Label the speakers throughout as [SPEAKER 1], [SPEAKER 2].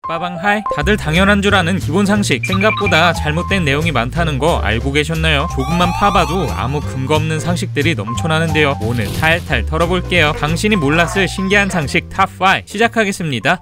[SPEAKER 1] 빠방 하이. 다들 당연한 줄 아는 기본 상식, 생각보다 잘못된 내용이 많다는 거 알고 계셨나요? 조금만 파봐도 아무 근거 없는 상식들이 넘쳐나는데요. 오늘 탈탈 털어볼게요. 당신이 몰랐을 신기한 상식 탑5 시작하겠습니다.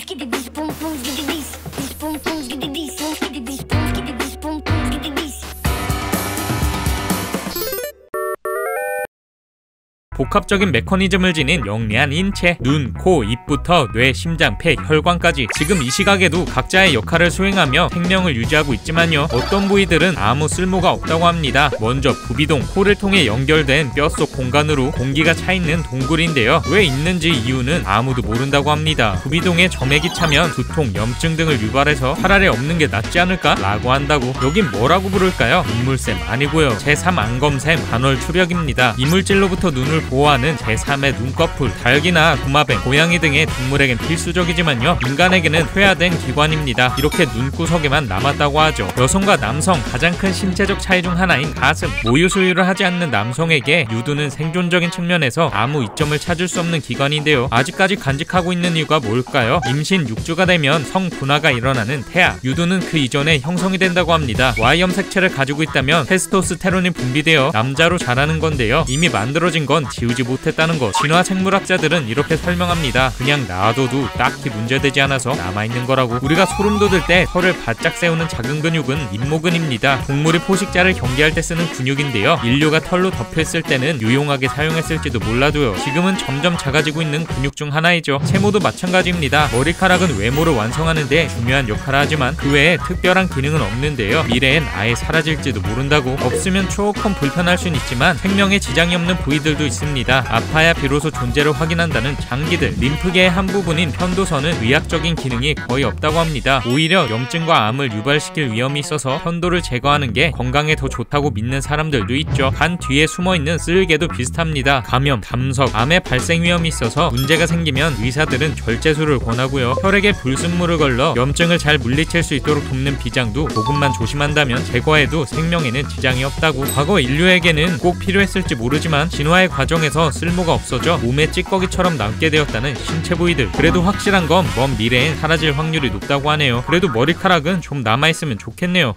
[SPEAKER 1] 복합적인 메커니즘을 지닌 영리한 인체, 눈, 코, 입부터 뇌, 심장, 폐, 혈관까지 지금 이 시각에도 각자의 역할을 수행하며 생명을 유지하고 있지만요, 어떤 부위들은 아무 쓸모가 없다고 합니다. 먼저 부비동, 코를 통해 연결된 뼛속 공간으로 공기가 차있는 동굴인데요. 왜 있는지 이유는 아무도 모른다고 합니다. 부비동에 점액이 차면 두통, 염증 등을 유발해서 차라리 없는 게 낫지 않을까? 라고 한다고. 여긴 뭐라고 부를까요? 이물샘 아니고요, 제3안검샘 간헐추력입니다. 이물질로부터 눈을 보호하는 제3의 눈꺼풀, 닭이나 도마뱀, 고양이 등의 동물에겐 필수적이지만요, 인간에게는 퇴화된 기관입니다. 이렇게 눈구석에만 남았다고 하죠. 여성과 남성 가장 큰 신체적 차이 중 하나인 가슴, 모유 수유를 하지 않는 남성에게 유두는 생존적인 측면에서 아무 이점을 찾을 수 없는 기관인데요, 아직까지 간직하고 있는 이유가 뭘까요? 임신 6주가 되면 성분화가 일어나는 태아, 유두는 그 이전에 형성이 된다고 합니다. Y염색체를 가지고 있다면 테스토스테론이 분비되어 남자로 자라는 건데요, 이미 만들어진 건 지우지 못했다는 것. 진화 생물학자들은 이렇게 설명합니다. 그냥 놔둬도 딱히 문제되지 않아서 남아있는 거라고. 우리가 소름 돋을 때 혀를 바짝 세우는 작은 근육은 잇모근입니다. 동물이 포식자를 경계할 때 쓰는 근육인데요, 인류가 털로 덮여있을 때는 유용하게 사용했을지도 몰라도요, 지금은 점점 작아지고 있는 근육 중 하나이죠. 세모도 마찬가지입니다. 머리카락은 외모를 완성하는 데 중요한 역할을 하지만 그 외에 특별한 기능은 없는데요, 미래엔 아예 사라질지도 모른다고. 없으면 조금 불편할 순 있지만 생명에 지장이 없는 부위들도 있습니다. 아파야 비로소 존재를 확인한다는 장기들, 림프계의 한 부분인 편도선은 의학적인 기능이 거의 없다고 합니다. 오히려 염증과 암을 유발시킬 위험이 있어서 편도를 제거하는 게 건강에 더 좋다고 믿는 사람들도 있죠. 간 뒤에 숨어있는 쓸개도 비슷합니다. 감염, 담석, 암의 발생 위험이 있어서 문제가 생기면 의사들은 절제술을 권하고요, 혈액에 불순물을 걸러 염증을 잘 물리칠 수 있도록 돕는 비장도 조금만 조심한다면 제거해도 생명에는 지장이 없다고. 과거 인류에게는 꼭 필요했을지 모르지만 진화의 과정에서 쓸모가 없어져 몸에 찌꺼기처럼 남게 되었다는 신체 부위들. 그래도 확실한 건 먼 미래엔 사라질 확률이 높다고 하네요. 그래도 머리카락은 좀 남아있으면 좋겠네요.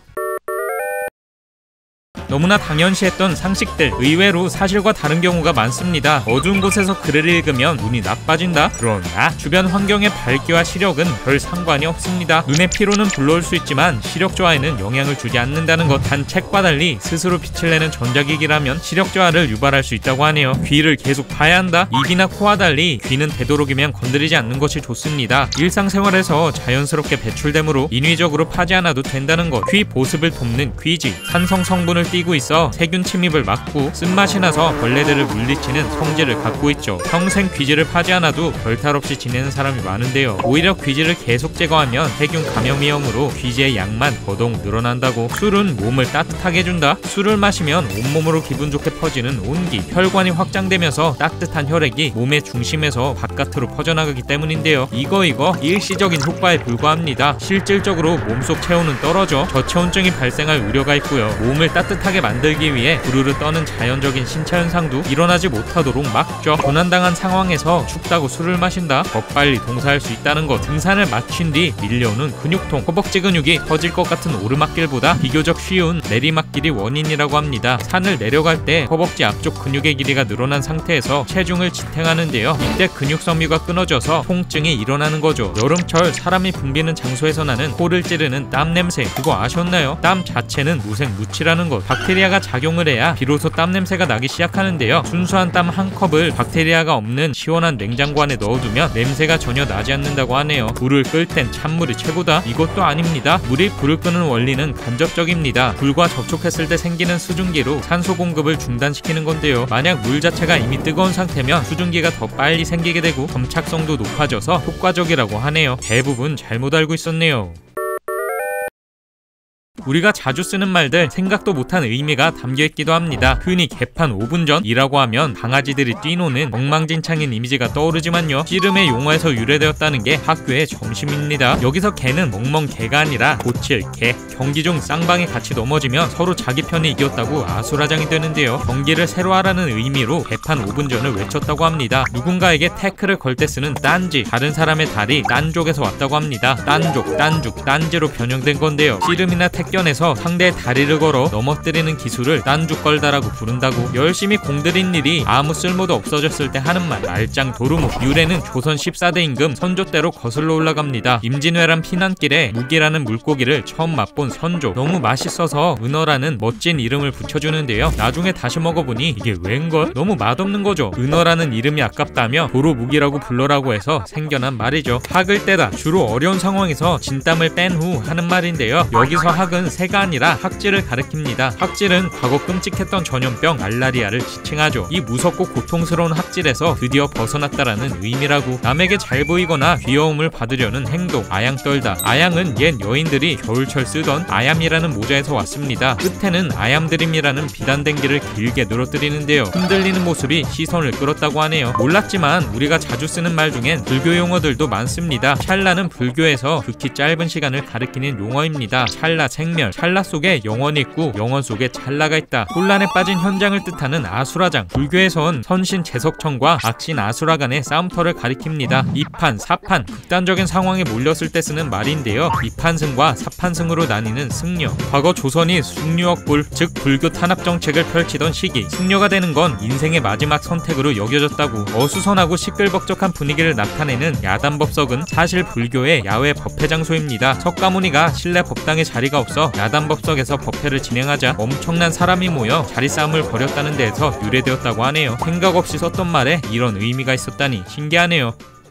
[SPEAKER 1] 너무나 당연시했던 상식들, 의외로 사실과 다른 경우가 많습니다. 어두운 곳에서 글을 읽으면 눈이 나빠진다? 그러나 주변 환경의 밝기와 시력은 별 상관이 없습니다. 눈의 피로는 불러올 수 있지만 시력 저하에는 영향을 주지 않는다는 것. 단 책과 달리 스스로 빛을 내는 전자기기라면 시력 저하를 유발할 수 있다고 하네요. 귀를 계속 봐야 한다? 입이나 코와 달리 귀는 되도록이면 건드리지 않는 것이 좋습니다. 일상생활에서 자연스럽게 배출되므로 인위적으로 파지 않아도 된다는 것. 귀 보습을 돕는 귀지, 산성 성분을 띠고 있어 세균 침입을 막고 쓴맛이 나서 벌레들을 물리치는 성질을 갖고 있죠. 평생 귀지를 파지 않아도 별탈 없이 지내는 사람이 많은데요, 오히려 귀지를 계속 제거하면 세균 감염 위험으로 귀지의 양만 더더욱 늘어난다고. 술은 몸을 따뜻하게 해준다? 술을 마시면 온몸으로 기분 좋게 퍼지는 온기, 혈관이 확장되면서 따뜻한 혈액이 몸의 중심에서 바깥으로 퍼져나가기 때문인데요, 이거 일시적인 효과에 불과합니다. 실질적으로 몸속 체온은 떨어져 저체온증이 발생할 우려가 있고요, 몸을 따뜻하게 만들기 위해 부르르 떠는 자연적인 신체 현상도 일어나지 못하도록 막죠. 고난당한 상황에서 춥다고 술을 마신다? 더 빨리 동사할 수 있다는 것. 등산을 마친 뒤 밀려오는 근육통, 허벅지 근육이 터질 것 같은 오르막길보다 비교적 쉬운 내리막길이 원인이라고 합니다. 산을 내려갈 때 허벅지 앞쪽 근육의 길이가 늘어난 상태에서 체중을 지탱하는데요, 이때 근육 섬유가 끊어져서 통증이 일어나는 거죠. 여름철 사람이 붐비는 장소에서 나는 코를 찌르는 땀 냄새, 그거 아셨나요? 땀 자체는 무색무취라는 것. 박테리아가 작용을 해야 비로소 땀 냄새가 나기 시작하는데요, 순수한 땀 한 컵을 박테리아가 없는 시원한 냉장고 안에 넣어두면 냄새가 전혀 나지 않는다고 하네요. 불을 끌 땐 찬물이 최고다? 이것도 아닙니다. 물이 불을 끄는 원리는 간접적입니다. 불과 접촉했을 때 생기는 수증기로 산소 공급을 중단시키는 건데요, 만약 물 자체가 이미 뜨거운 상태면 수증기가 더 빨리 생기게 되고 점착성도 높아져서 효과적이라고 하네요. 대부분 잘못 알고 있었네요. 우리가 자주 쓰는 말들 생각도 못한 의미가 담겨있기도 합니다. 흔히 개판 5분 전이라고 하면 강아지들이 뛰노는 엉망진창인 이미지가 떠오르지만요, 씨름의 용어에서 유래되었다는 게 학교의 점심입니다. 여기서 개는 멍멍 개가 아니라 고칠 개. 경기 중 쌍방이 같이 넘어지면 서로 자기 편이 이겼다고 아수라장이 되는데요, 경기를 새로 하라는 의미로 개판 5분 전을 외쳤다고 합니다. 누군가에게 태클을 걸 때 쓰는 딴지, 다른 사람의 다리 딴족에서 왔다고 합니다. 딴족, 딴죽, 딴지로 변형된 건데요, 씨름이나 택견에서 상대의 다리를 걸어 넘어뜨리는 기술을 딴죽 걸다라고 부른다고. 열심히 공들인 일이 아무 쓸모도 없어졌을 때 하는 말, 말짱 도루묵. 유래는 조선 14대 임금 선조 때로 거슬러 올라갑니다. 임진왜란 피난길에 묵이라는 물고기를 처음 맛본 선조, 너무 맛있어서 은어라는 멋진 이름을 붙여주는데요, 나중에 다시 먹어보니 이게 웬걸? 너무 맛없는 거죠. 은어라는 이름이 아깝다며 도루묵이라고 불러라고 해서 생겨난 말이죠. 학을 떼다, 주로 어려운 상황에서 진땀을 뺀 후 하는 말인데요, 여기서 학은 새가 아니라 학질을 가리킵니다. 학질은 과거 끔찍했던 전염병 말라리아를 지칭하죠. 이 무섭고 고통스러운 학질에서 드디어 벗어났다라는 의미라고. 남에게 잘 보이거나 귀여움을 받으려는 행동, 아양 떨다. 아양은 옛 여인들이 겨울철 쓰던 아얌이라는 모자에서 왔습니다. 끝에는 아얌드림이라는 비단된 길을 길게 늘어뜨리는데요, 흔들리는 모습이 시선을 끌었다고 하네요. 몰랐지만 우리가 자주 쓰는 말 중엔 불교 용어들도 많습니다. 찰나는 불교에서 극히 짧은 시간을 가리키는 용어입니다. 찰나 생멸, 찰나 속에 영원이 있고 영원 속에 찰나가 있다. 혼란에 빠진 현장을 뜻하는 아수라장, 불교에선 선신 제석청과 악신 아수라 간의 싸움터를 가리킵니다. 이판, 사판, 극단적인 상황에 몰렸을 때 쓰는 말인데요, 이판승과 사판승으로 나뉘는 승려. 과거 조선이 숭유억불, 즉 불교 탄압 정책을 펼치던 시기, 승려가 되는 건 인생의 마지막 선택으로 여겨졌다고. 어수선하고 시끌벅적한 분위기를 나타내는 야단법석은 사실 불교의 야외 법회 장소입니다. 석가모니가 실내 법당에 자리가 없어 야단법석에서 법회를 진행하자 엄청난 사람이 모여 자리싸움을 벌였다는 데에서 유래되었다고 하네요. 생각 없이 썼던 말에 이런 의미가 있었다니 신기하네요.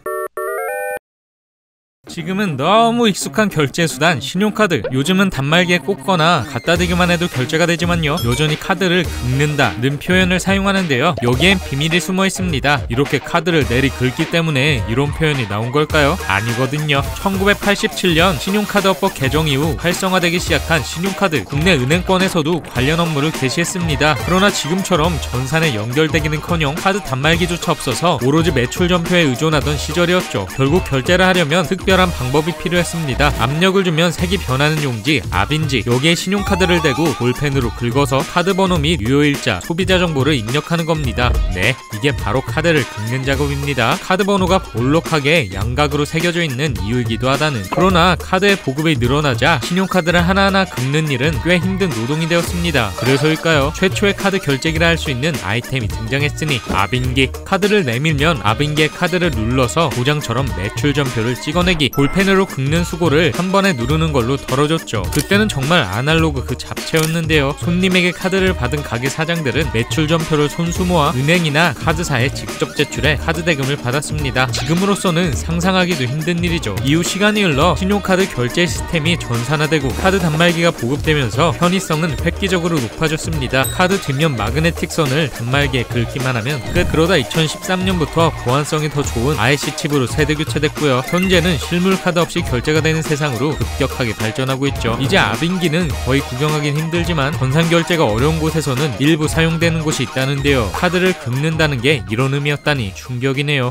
[SPEAKER 1] 지금은 너무 익숙한 결제수단 신용카드. 요즘은 단말기에 꽂거나 갖다 대기만 해도 결제가 되지만요, 여전히 카드를 긁는다는 표현을 사용하는데요, 여기엔 비밀이 숨어 있습니다. 이렇게 카드를 내리 긁기 때문에 이런 표현이 나온 걸까요? 아니거든요. 1987년 신용카드업법 개정 이후 활성화되기 시작한 신용카드. 국내 은행권에서도 관련 업무를 개시했습니다. 그러나 지금처럼 전산에 연결되기는커녕 카드 단말기조차 없어서 오로지 매출 전표에 의존하던 시절이었죠. 결국 결제를 하려면 특별한 방법이 필요했습니다. 압력을 주면 색이 변하는 용지, 압인지, 여기에 신용카드를 대고 볼펜으로 긁어서 카드 번호 및 유효일자, 소비자 정보를 입력하는 겁니다. 네, 이게 바로 카드를 긁는 작업입니다. 카드 번호가 볼록하게 양각으로 새겨져 있는 이유이기도 하다는. 그러나 카드의 보급이 늘어나자 신용카드를 하나하나 긁는 일은 꽤 힘든 노동이 되었습니다. 그래서일까요? 최초의 카드 결제기를 할 수 있는 아이템이 등장했으니 압인기. 카드를 내밀면 압인기에 카드를 눌러서 도장처럼 매출 전표를 찍어내기. 볼펜으로 긁는 수고를 한 번에 누르는 걸로 덜어줬죠. 그때는 정말 아날로그 그 잡채였는데요. 손님에게 카드를 받은 가게 사장들은 매출 전표를 손수 모아 은행이나 카드사에 직접 제출해 카드 대금을 받았습니다. 지금으로서는 상상하기도 힘든 일이죠. 이후 시간이 흘러 신용카드 결제 시스템이 전산화되고 카드 단말기가 보급되면서 편의성은 획기적으로 높아졌습니다. 카드 뒷면 마그네틱 선을 단말기에 긁기만 하면 끝. 그러다 2013년부터 보안성이 더 좋은 IC 칩으로 세대 교체됐고요. 현재는 실물 카드 없이 결제가 되는 세상으로 급격하게 발전하고 있죠. 이제 압인기는 거의 구경하긴 힘들지만 전산 결제가 어려운 곳에서는 일부 사용되는 곳이 있다는데요. 카드를 긁는다는 게 이런 의미였다니 충격이네요.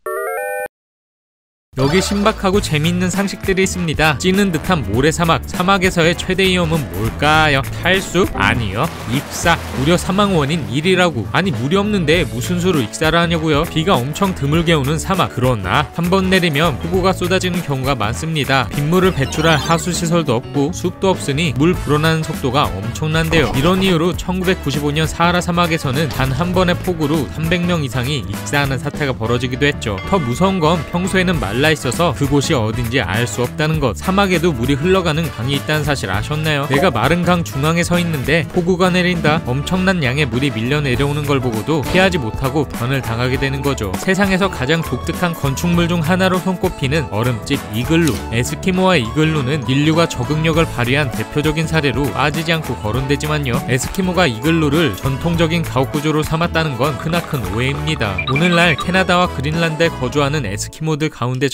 [SPEAKER 1] 여기 신박하고 재미있는 상식들이 있습니다. 찌는 듯한 모래사막. 사막에서의 최대 위험은 뭘까요? 탈수? 아니요. 익사. 무려 사망 원인 1위라고. 아니 물이 없는데 무슨 수로 익사를 하냐고요? 비가 엄청 드물게 오는 사막. 그러나 한 번 내리면 폭우가 쏟아지는 경우가 많습니다. 빗물을 배출할 하수시설도 없고 숲도 없으니 물 불어나는 속도가 엄청난데요. 이런 이유로 1995년 사하라 사막에서는 단 한 번의 폭우로 300명 이상이 익사하는 사태가 벌어지기도 했죠. 더 무서운 건 평소에는 말라 있어서 그곳이 어딘지 알 수 없다는 것. 사막에도 물이 흘러가는 강이 있다는 사실 아셨나요? 내가 마른 강 중앙에 서 있는데 폭우가 내린다. 엄청난 양의 물이 밀려 내려오는 걸 보고도 피하지 못하고 변을 당하게 되는 거죠. 세상에서 가장 독특한 건축물 중 하나로 손꼽히는 얼음집 이글루. 에스키모와 이글루는 인류가 적응력을 발휘한 대표적인 사례로 빠지지 않고 거론되지만요, 에스키모가 이글루를 전통적인 가옥 구조로 삼았다는 건 크나큰 오해입니다. 오늘날 캐나다와 그린란드에 거주하는 에스키모들 가운데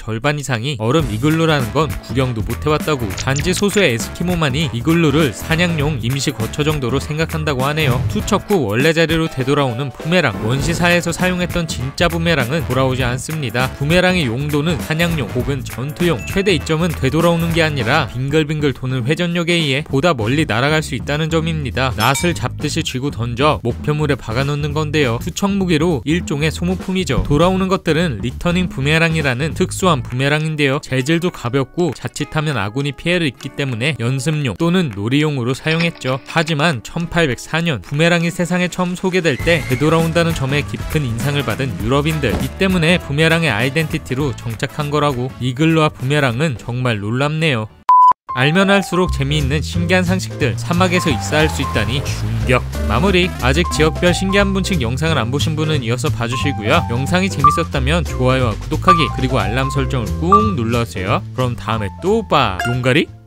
[SPEAKER 1] 절반 이상이 얼음 이글루라는 건 구경도 못 해봤다고. 단지 소수의 에스키모만이 이글루를 사냥용 임시 거처 정도로 생각한다고 하네요. 투척 후 원래 자리로 되돌아오는 부메랑. 원시사에서 사용했던 진짜 부메랑은 돌아오지 않습니다. 부메랑의 용도는 사냥용 혹은 전투용, 최대 이점은 되돌아오는 게 아니라 빙글빙글 도는 회전력에 의해 보다 멀리 날아갈 수 있다는 점입니다. 낫을 잡듯이 쥐고 던져 목표물에 박아놓는 건데요. 투척 무기로 일종의 소모품이죠. 돌아오는 것들은 리터닝 부메랑이라는 특수한 부메랑인데요. 재질도 가볍고 자칫하면 아군이 피해를 입기 때문에 연습용 또는 놀이용으로 사용했죠. 하지만 1804년 부메랑이 세상에 처음 소개될 때 되돌아온다는 점에 깊은 인상을 받은 유럽인들, 이 때문에 부메랑의 아이덴티티로 정착한 거라고. 이글루와 부메랑은 정말 놀랍네요. 알면 할수록 재미있는 신기한 상식들, 사막에서 익사할 수 있다니 충격. 마무리. 아직 지역별 신기한 분식 영상을 안 보신 분은 이어서 봐주시고요. 영상이 재밌었다면 좋아요와 구독하기 그리고 알람 설정을 꾹 눌러주세요. 그럼 다음에 또 봐. 용가리?